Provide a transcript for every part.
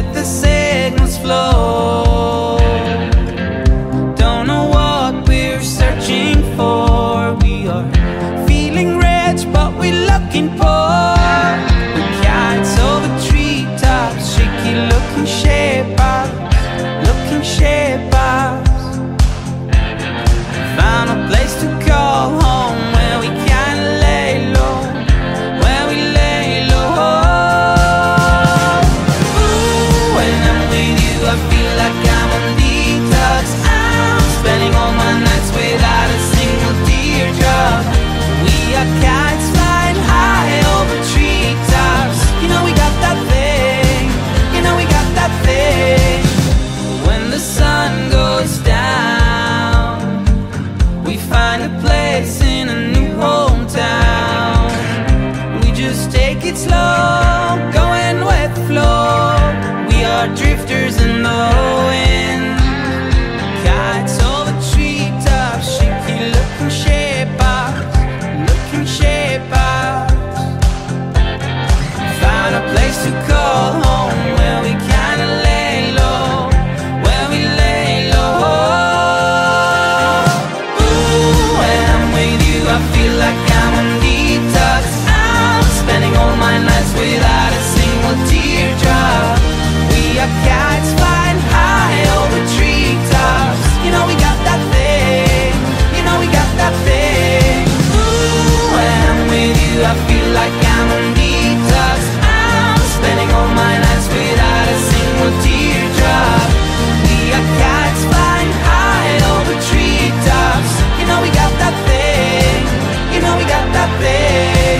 let the signals flow. Don't know what we're searching for. We are feeling rich, but we're looking poor. The kites over treetops, shaky looking shape up, looking shape up. Found a place to call home where we can lay low, where we lay low. Ooh, when I'm with you I feel like I'm on detox. I'm spending all my nights without a single teardrop. We are kites flying high over treetops. You know we got that thing, you know we got that thing. When the sun goes down, we find a place in a new hometown. We just take it slow, going with the flow. We are drifters in the wind. Kites over treetops, shaky looking shape up, looking shape up. Found a place to call home where we kinda lay low, where we lay low. I feel like I'm on detox. I'm spending all my nights without a single teardrop. We are kites flying high over treetops. You know we got that thing, you know we got that thing. Ooh, when I'm with you I feel like I'm on detox. I'm spending all my nights without a single teardrop. We are kites flying high over treetops. You know we got that thing, you know we got that thing.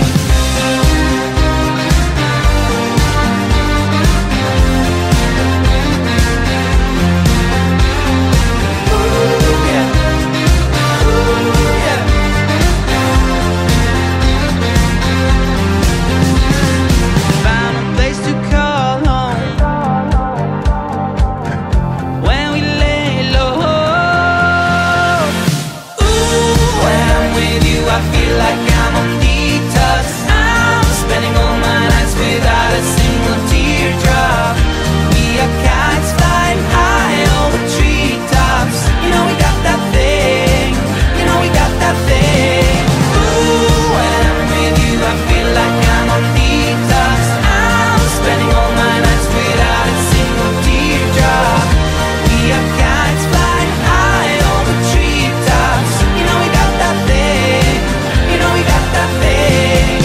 Ooh, yeah. Ooh, yeah. Found a place to call home when we lay low. I feel like I'm on detox. I'm spending all my nights without a single teardrop. We are kites flying high over treetops. You know we got that thing, you know we got that thing. Ooh, when I'm with you I feel like I'm on detox. I'm spending all my nights without a single teardrop. We are kites flying high over treetops. You know we got that thing, you know we got that thing.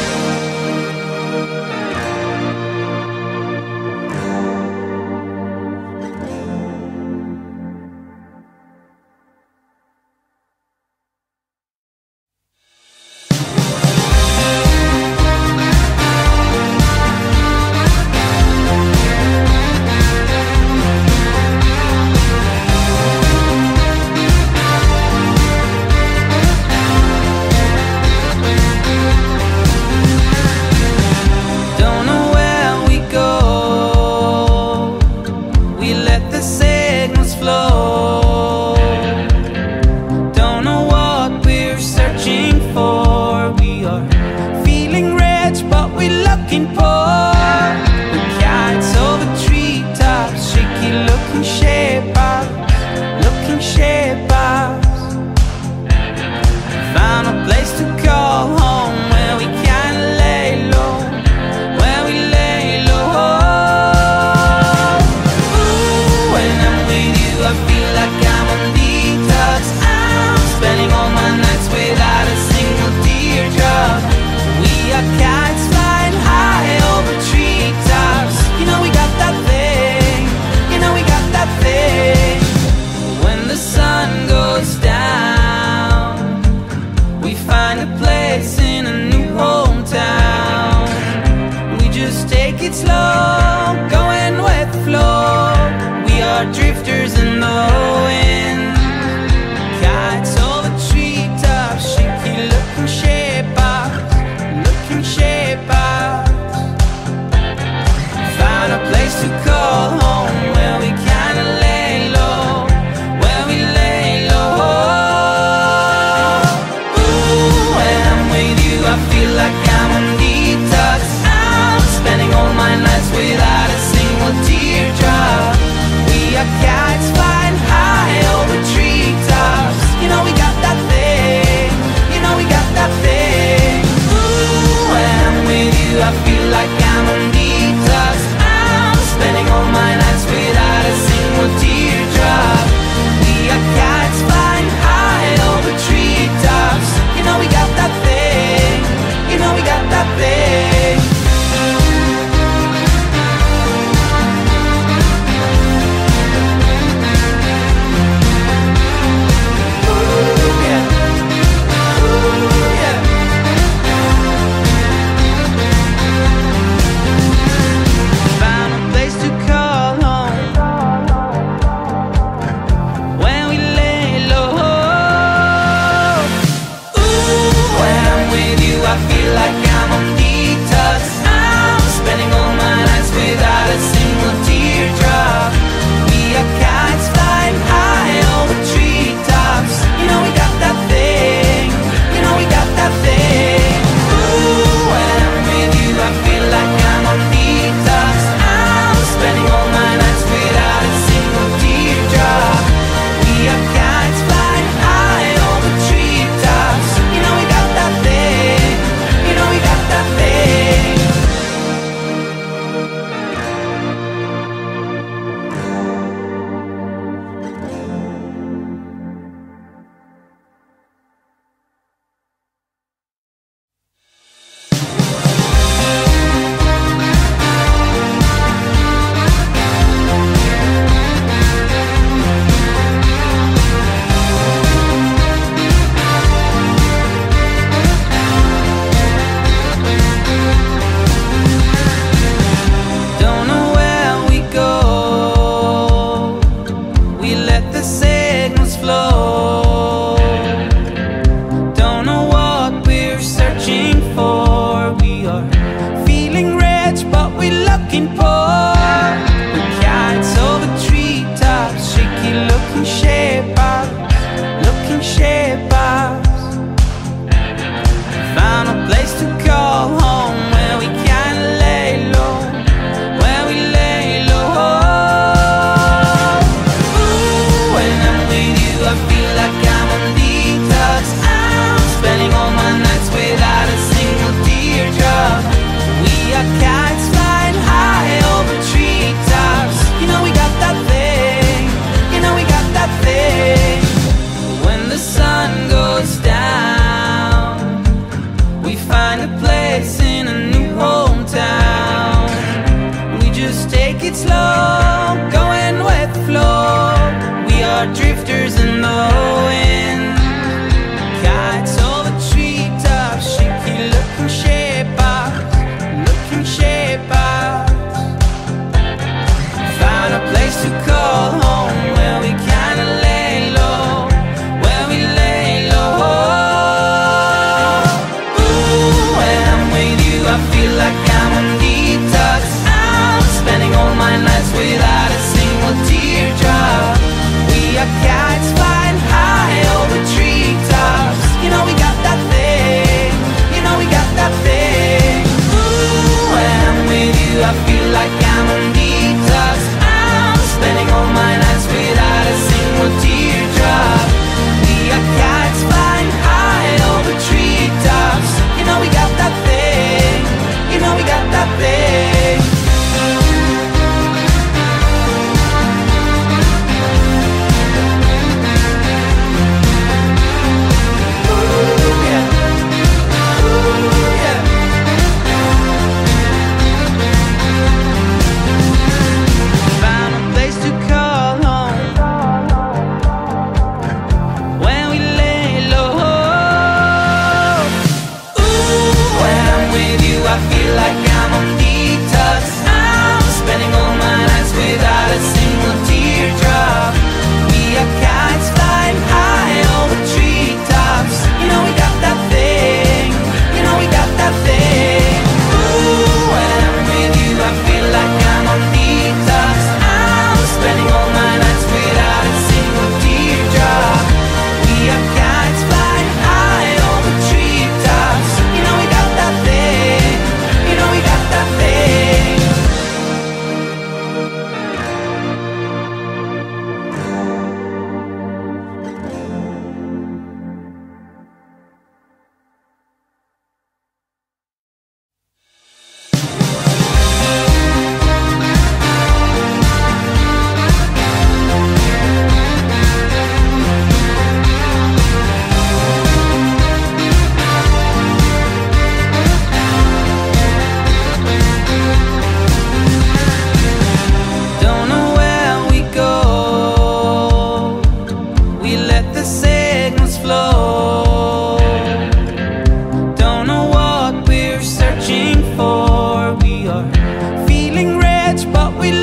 Don't know where we go. We let the signals flow. Don't know what we're searching for. We are feeling rich, but we're looking poor. The kites over treetops, shaky looking shape up, looking shape up. Found a place to call home where we kinda lay low, where we lay low. Ooh, when I'm with you I feel like I'm on detox. I'm spending all my nights without a single teardrop. We are kites flying high over treetops. You know we got that thing, you know we got that thing. When the sun goes down, we find a place in a new hometown. We just take it slow, going with the flow. We are drifters in the wind. Kites over treetops, shaky looking shape up, looking shape up. Found a place to call home where we kinda lay low, where we lay low. Ooh, when I'm with you I feel like I'm on detox. I'm spending all my nights without a single tear.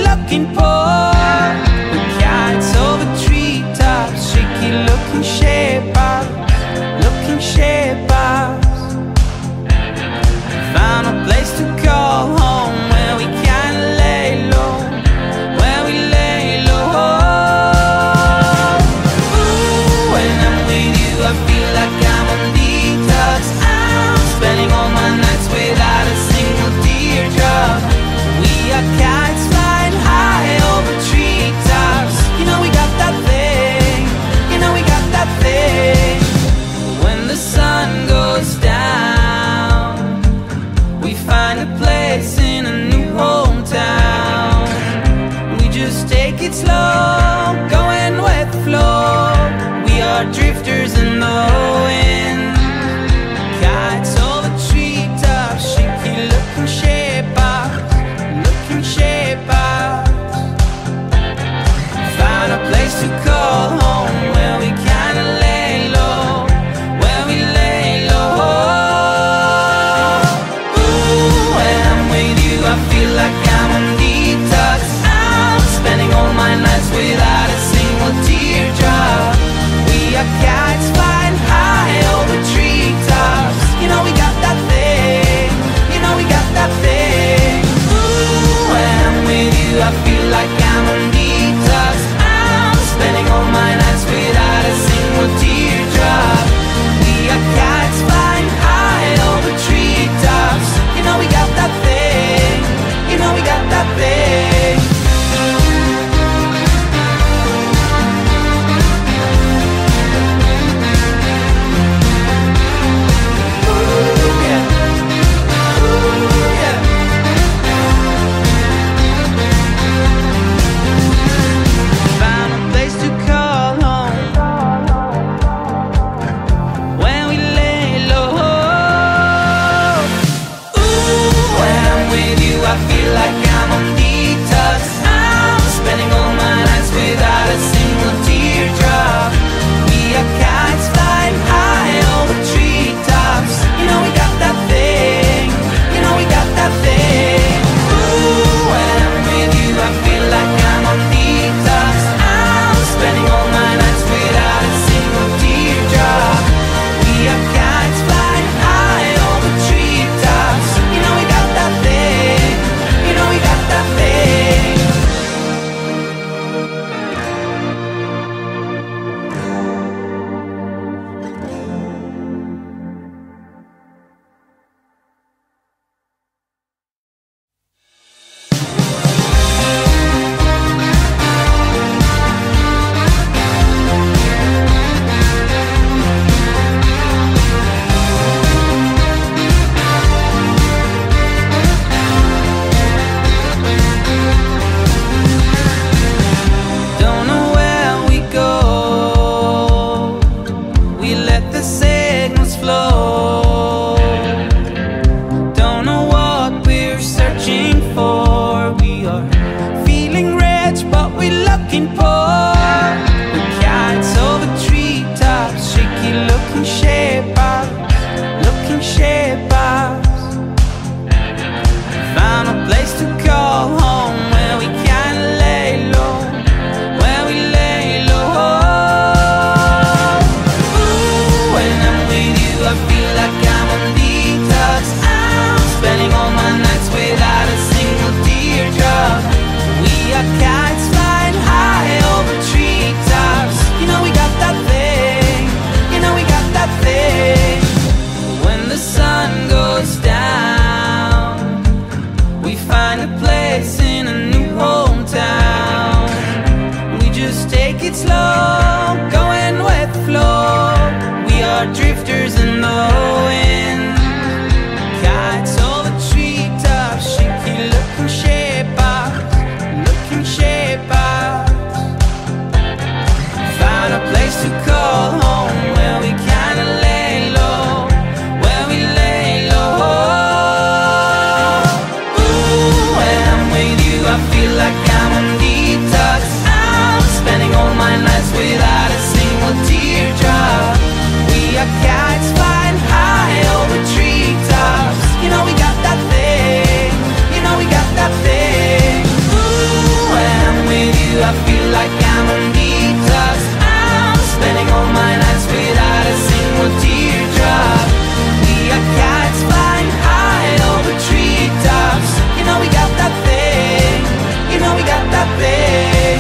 looking for. The kites over treetops, shaky looking shapers, looking shapers. Found a place to call home where we can lay low, where we lay low. Ooh, when I'm with you I feel like I'm on detox. I'm spending all my nights without a single teardrop. We are kites flying high over treetops. You know we got that thing, you know we got that thing. When the sun goes down, we find a place in a new hometown. We just take it slow, going with the flow. We are drifters in the wind. Kites over treetops, shaky looking shapers, looking shapers. Find a place to call home where we can lay low, where we lay low. I feel like I'm on detox. I'm spending all my nights without a single teardrop. We are kites flying high over treetops. You know we got that thing, you know we got that thing. Ooh, when I'm with you I feel like I'm on detox. I'm spending all my nights without a single teardrop. We are kites flying high over treetops. You know we got that thing, you know we got that thing. Ooh, yeah. Ooh, yeah. Found a place to call home when we lay low. Ooh, when I'm with you I feel like I'm on detox. I'm spending all my nights without a single teardrop. We are kites flying high over treetops. You know we got that thing, you know we got that thing. Ooh, when I'm with you I feel like I'm on detox. I'm spending all my nights without a single teardrop. We are kites flying high over treetops. You know we got that thing, you know we got that thing. Don't know where we go, we let the signals flow. Don't know what we're searching for. We are feeling rich but we're looking poor. The kites over treetops, shaky looking shapers, looking shapers. Found a place to call home where we can lay low, where we lay low. Ooh, when I'm with you I feel like I'm on detox. I'm spending all my nights without a single teardrop. We are kites flying high over treetops. I feel like I'm on detox. I'm spending all my nights without a single teardrop. We are kites flying high over treetops. You know we got that thing. You know we got that thing.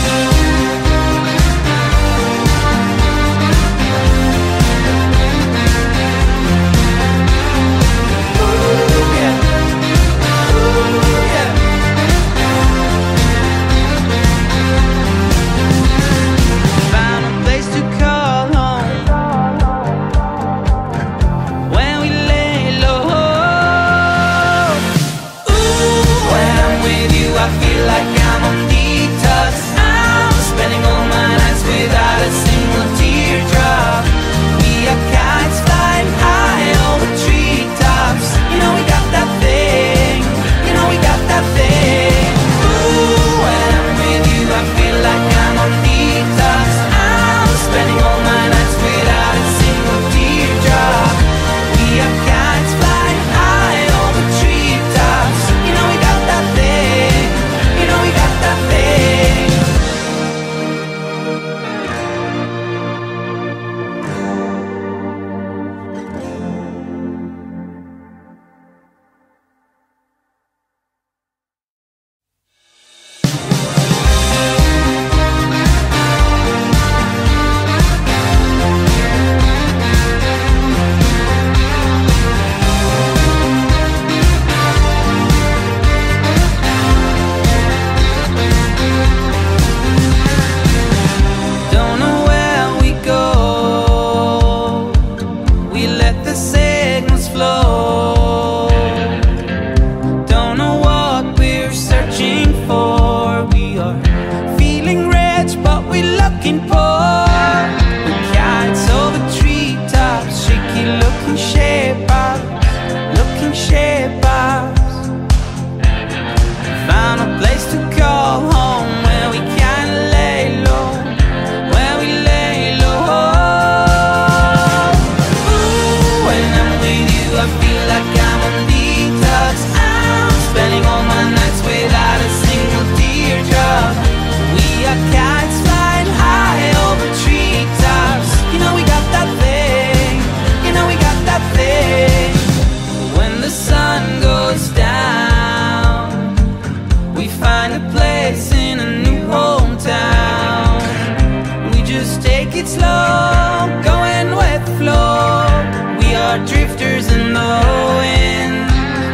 Drifters in the wind,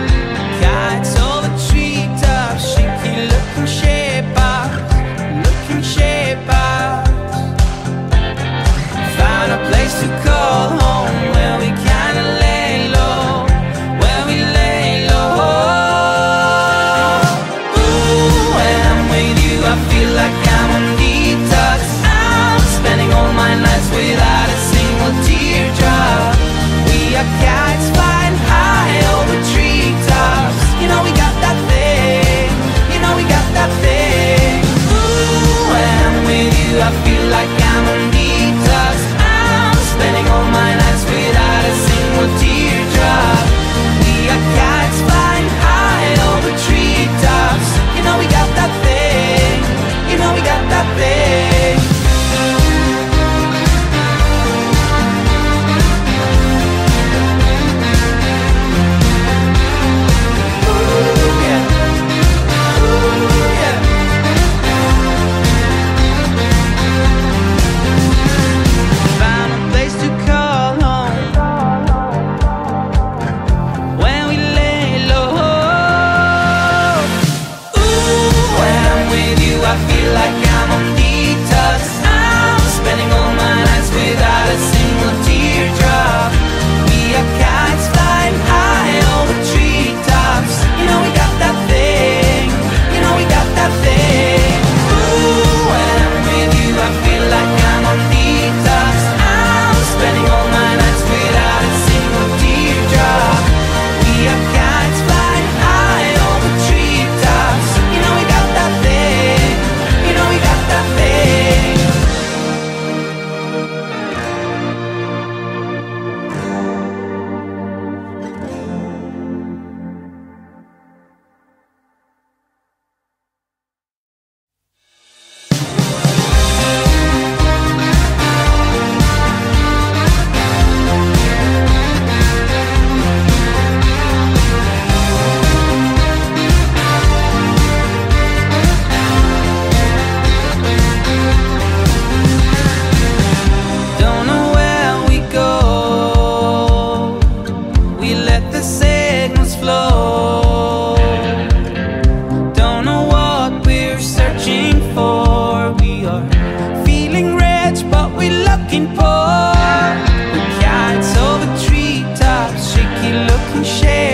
kites over treetops, shaky looking shape out. Found a place to call home where we kinda lay low, where we lay low. Ooh, when I'm with you I feel like I'm on detox. I'm spending all my nights without a single teardrop. We are kites flying high over treetops. You know we got that thing. You know we got that thing. Ooh, when I'm with you I feel like I'm on detox. I'm spending all my nights without a single teardrop. We are kites flying high over treetops. You know we got that thing. You know we got that thing. for. We are feeling rich, but we're looking poor. Kites over treetops, shaky looking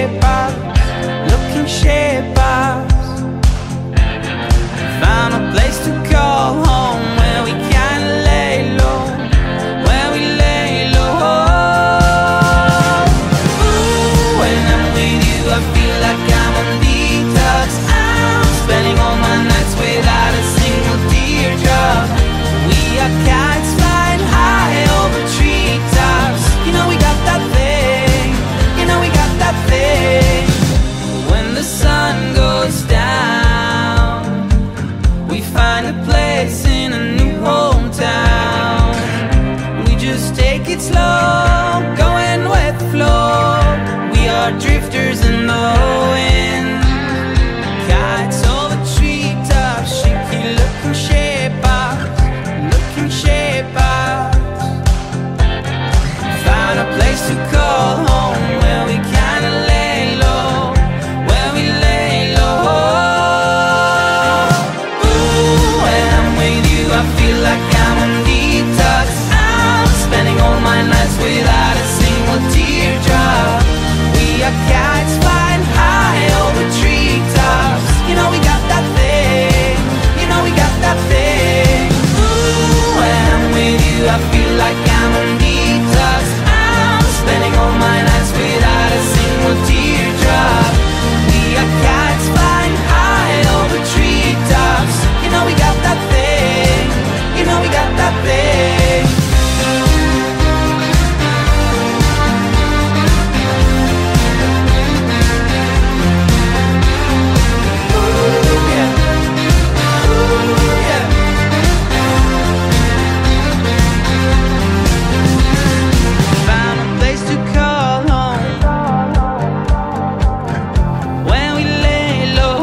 shapers. Found a place to call home, where we can lay low, where we lay low. Ooh, when I'm with you, I feel like I'm on detox. I'm spending all my nights without a single teardrop. We are kites flying high over treetops. You know we got that thing, you know we got that thing. When the sun goes down, we find a place in a new hometown. We just take it slow, going with the flow. We are drifters in the wind. Kites over treetops, shaky looking shapers, looking shapers. Found a place to call home, where we kinda lay low, where we lay low. Ooh, when I'm with you, I feel like I'm on detox. I'm spending all my nights without a single teardrop. We are kites flying high over treetops. You know we got that thing, you know we got that thing. Ooh, when I'm with you, I feel like I'm on detox. I'm spending all my nights without a single teardrop. We are kites flying high over treetops. You know we got that thing, you know we got that thing. Ooh, yeah. Ooh, yeah. Found a place to call home, when we lay low.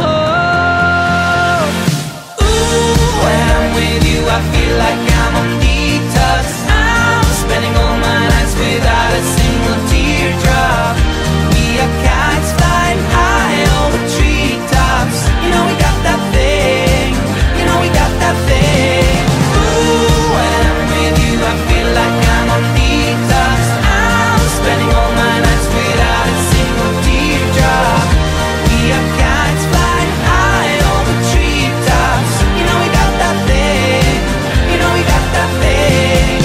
Ooh, when I'm with you, I feel like I'm on detox. I'm spending all my nights without a single teardrop. We are kites flying high over treetops. You know we got that thing, you know we got that thing. Ooh, when I'm with you, I feel like I'm on detox. I'm spending all my nights without a single teardrop. We are kites flying high over treetops. You know we got that thing, you know we got that thing.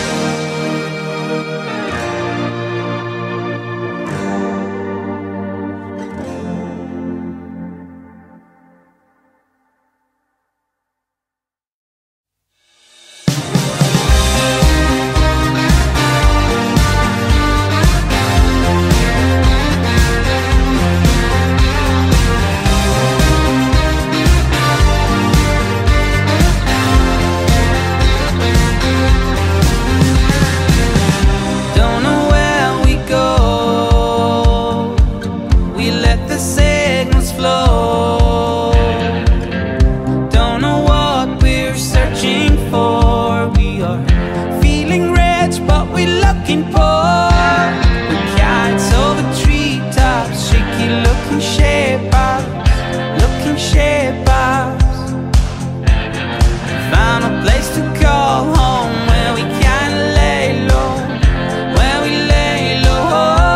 Don't know where we go, we let the signals flow. Don't know what we're searching for. We are feeling rich, but we're looking poor. Kites over treetops, shaky looking shapers, looking shapers. Found a place to call home, where we can lay low, where we lay low.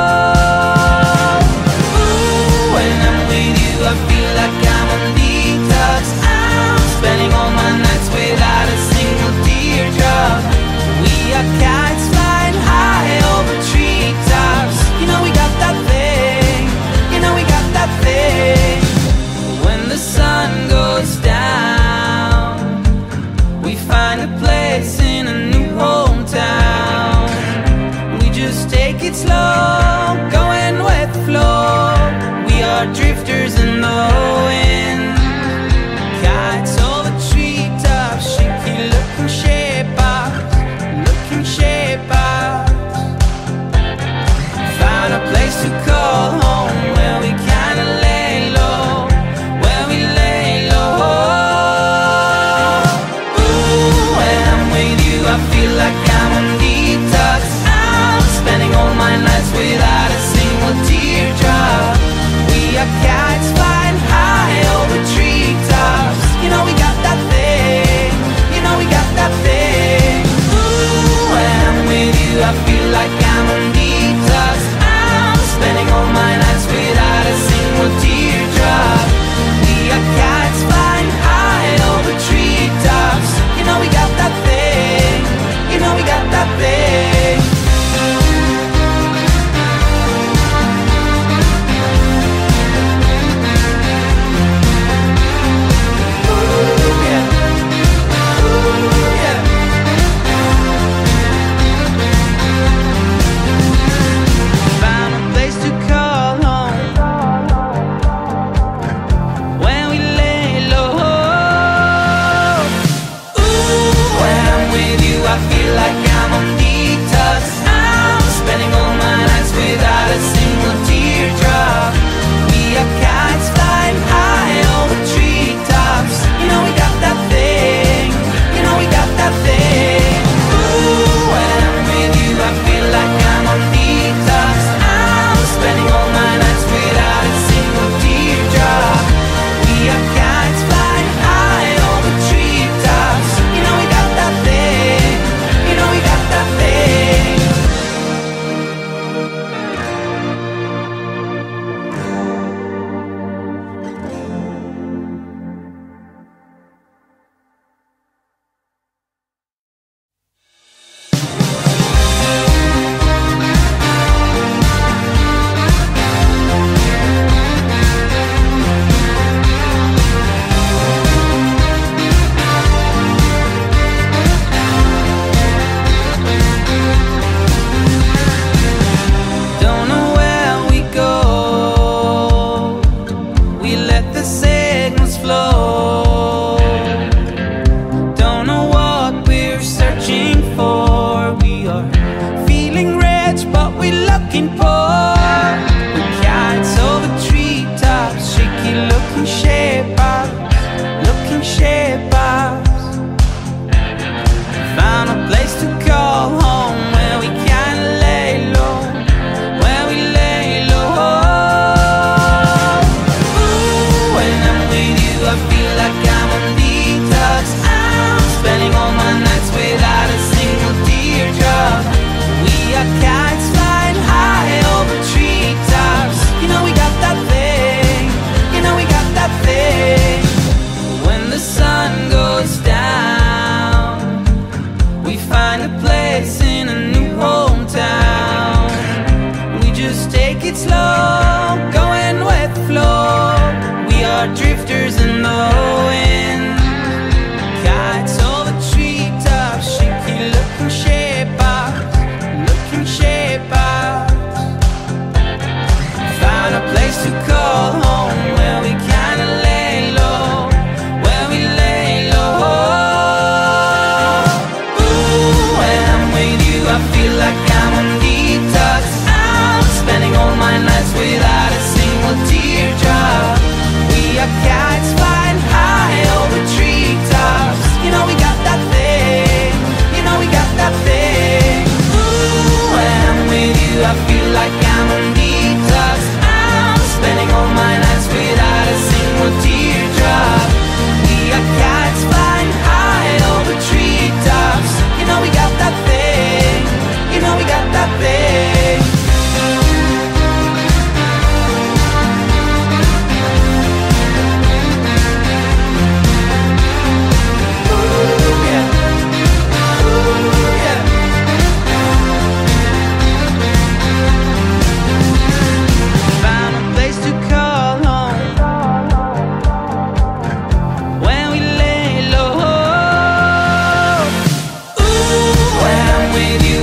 Ooh, when I'm with you, I feel like I'm on detox. I'm spending all my nights without a single teardrop. We are kites flying high over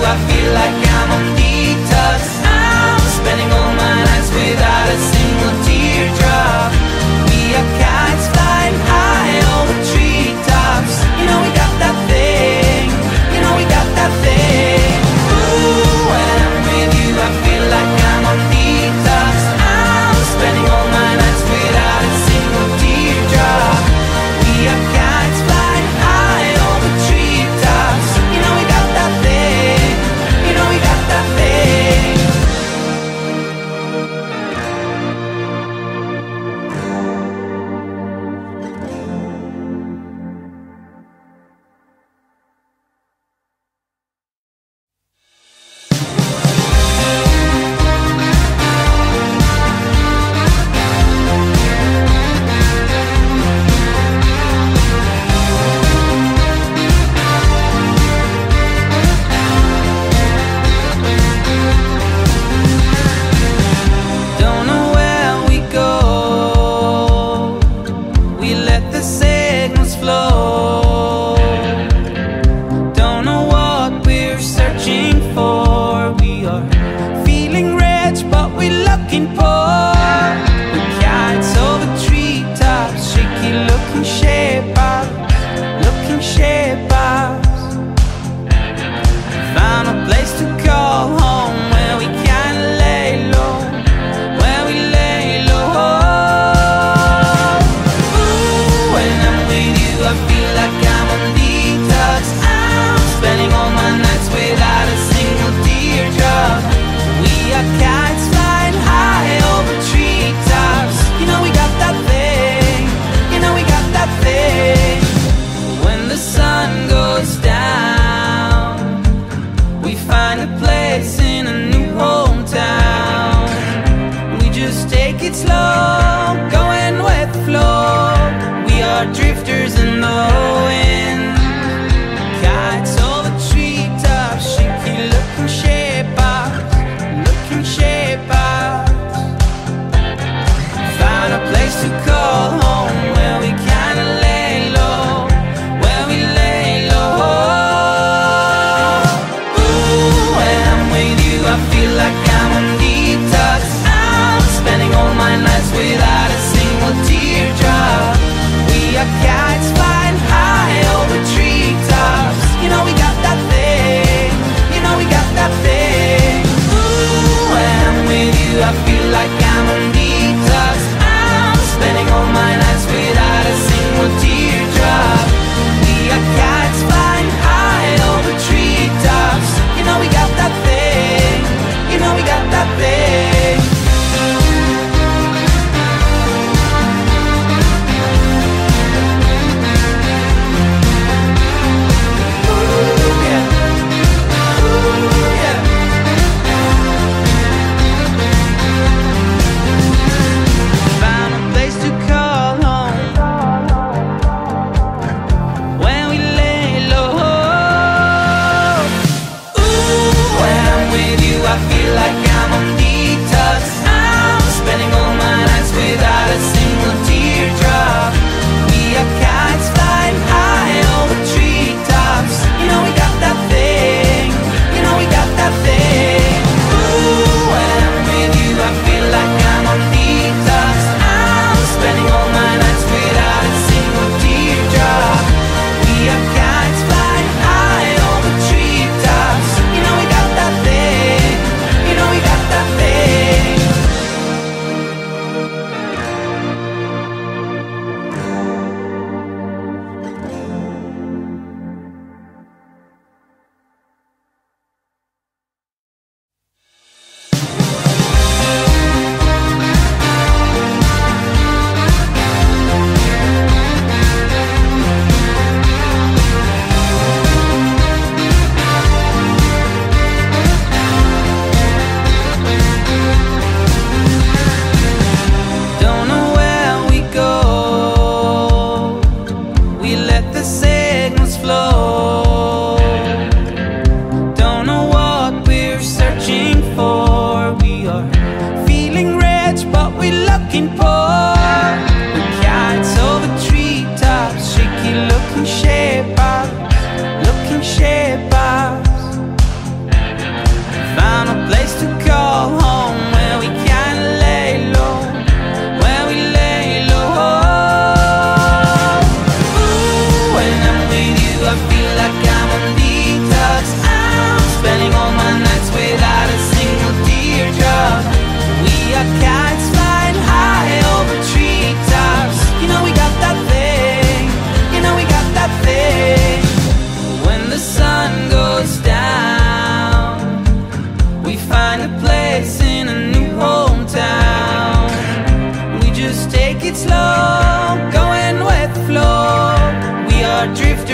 I feel like I'm on detox. I'm spending all my nights without a single teardrop. We are kites flying high over treetops. You know we got that thing, you know we got that thing. Ooh, when I'm with you I feel like I'm on detox. I'm spending all my nights without a single teardrop. We are kites flying high over treetops. You know we got that thing, you know we got that thing. Don't know where we go. We let the signals flow. Don't know what we're searching for. We are feeling rich, but we're looking poor. We kites over treetops, shaky looking shape-ups, looking shape-ups. Found a place to call home where we can lay low, where we lay low. Ooh, when I'm with you I feel like I'm on detox. I'm spending all my nights without a single teardrop. We are kites flying high over treetops. You know we got that thing, you know we got that thing. When the sun goes down, we find a place in a new hometown. We just take it slow, going with the flow. We are drifters in the wind. Kites over treetops, shaky looking shape-ups, looking shape-ups. Find a place to call home where we kinda lay low, where we lay low. Ooh, when I'm with you I feel like I'm on detox. I'm spending all my nights without a single teardrop. We are kites flying high over treetops. You know we got that thing, you know we got that thing. Ooh, when I'm with you I feel like I'm on detox. I'm spending all my nights without a single teardrop. We are kites flying high over treetops. You know we got that thing, you know we got that thing. Ooh, yeah. Ooh, yeah. Found a place to call home when we lay low. Ooh, when I'm with you I feel like I'm on detox. I'm spending all my nights without a single teardrop. We are kites flying high over treetops. You know we got that thing, you know we got that thing. Ooh, when I'm with you I feel like I'm on detox. I'm spending all my nights without a single teardrop. We are kites flying high over treetops. You know we got that thing, you know we got that thing. Don't know where we go. We let the signals flow. Don't know what we're searching for. We are feeling rich, but we're looking poor. We kites over treetops, shaky looking shape-ups, looking shape-ups.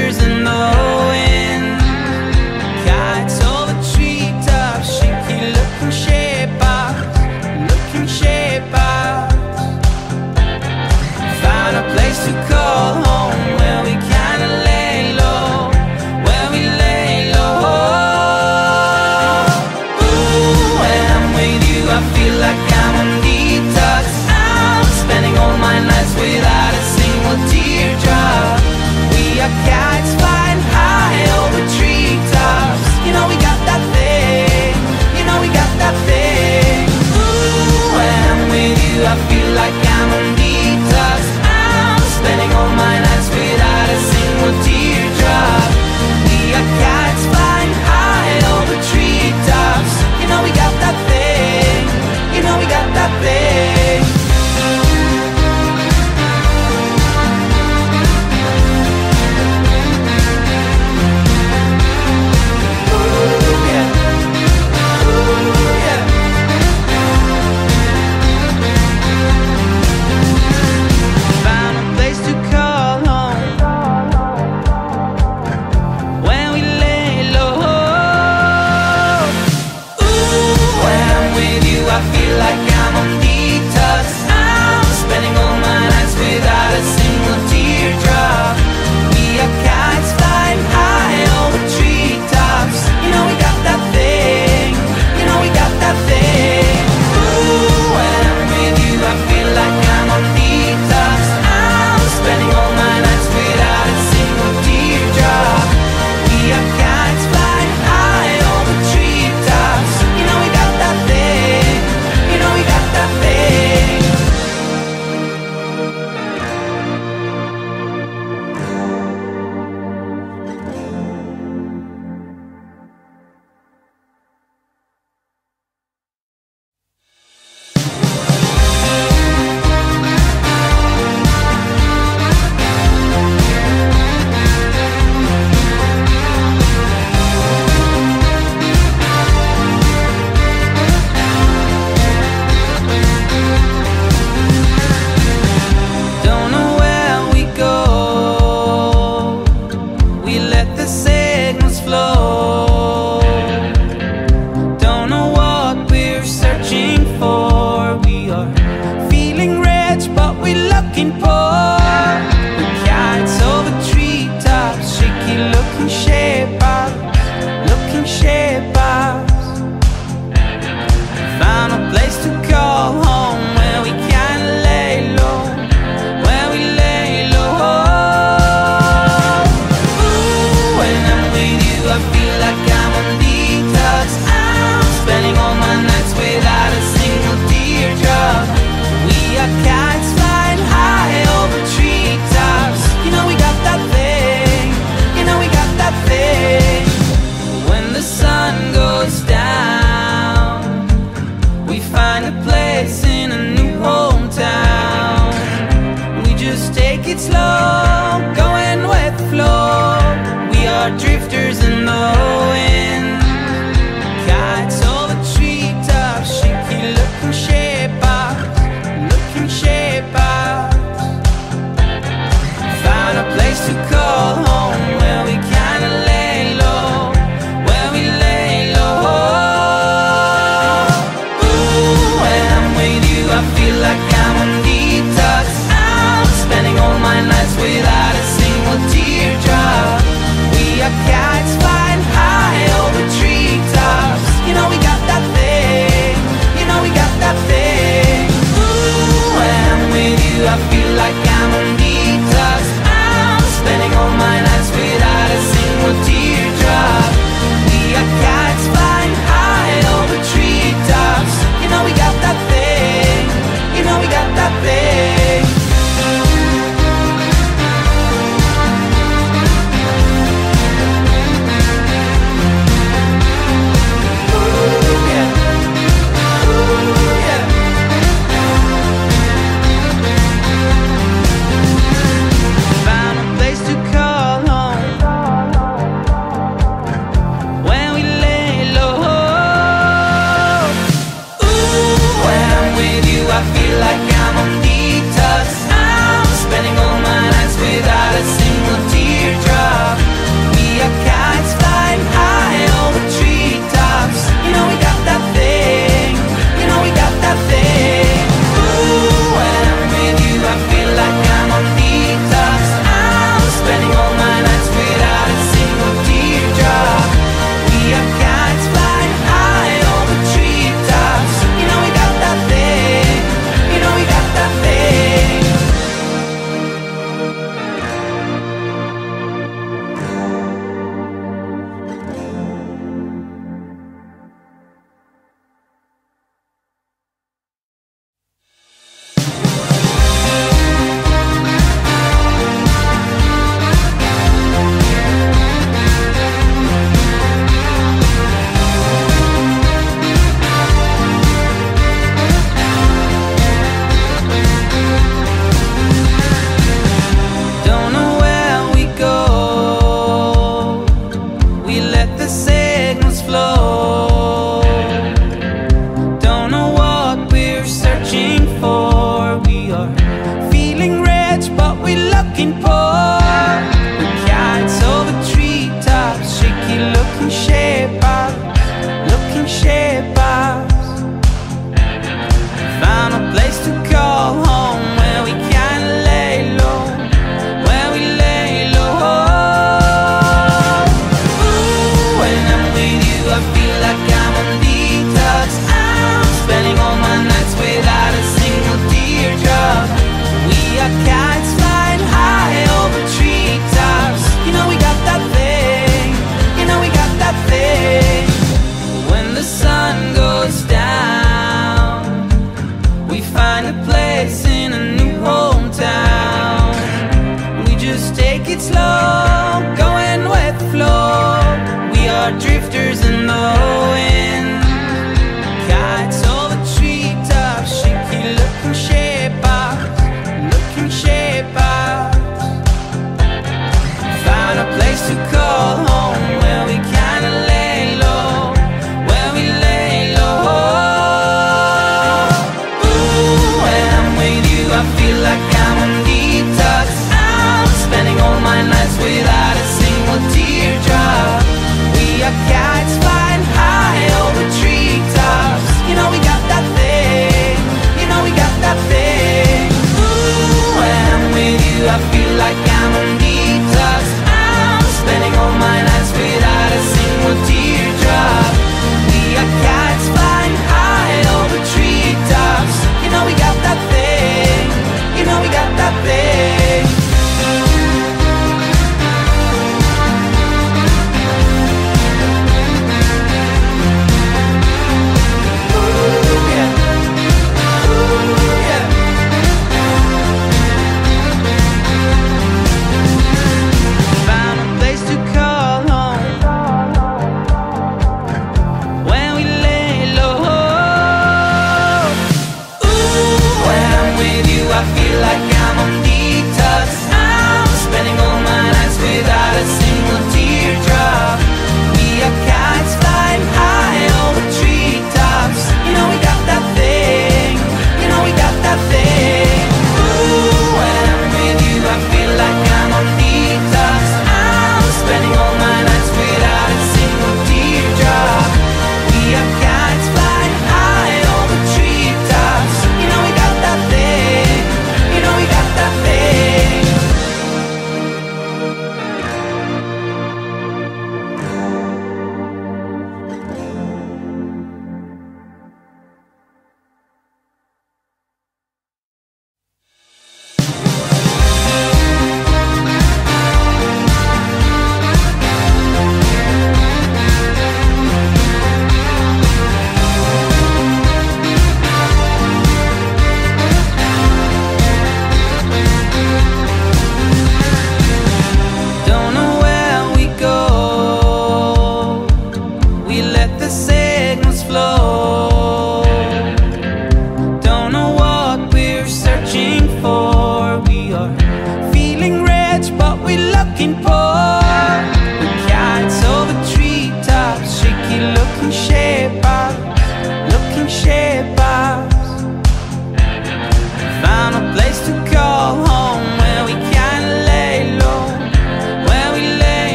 whispers in the wind. Kites over treetops, shaky looking shape out. Found a place to call home, where we kinda lay low, where we lay low. Ooh, when I'm with you I feel like I'm on detox. I'm spending all my nights without a single teardrop. We are kites flying high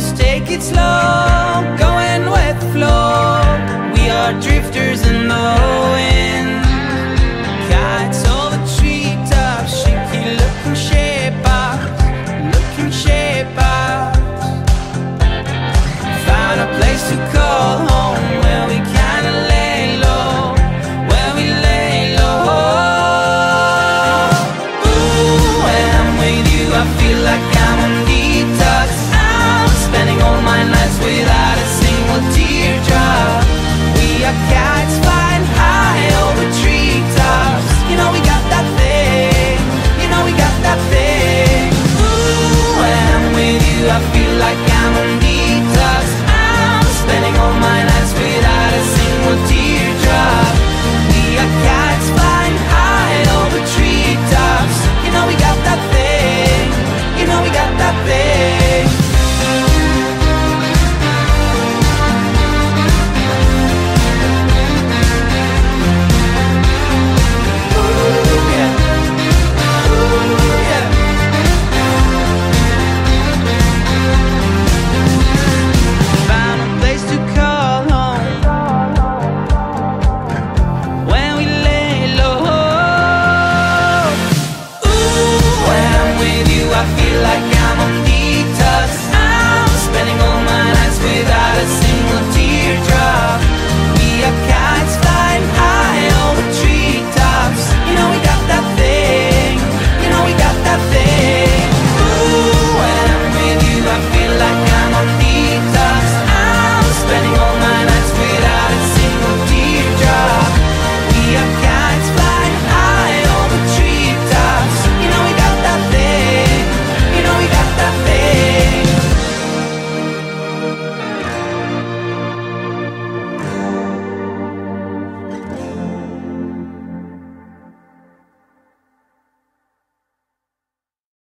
just take it slow, going with the flow. We are drifters in the wind, kites over treetops, shaky looking shape us, looking shape us. Find a place to come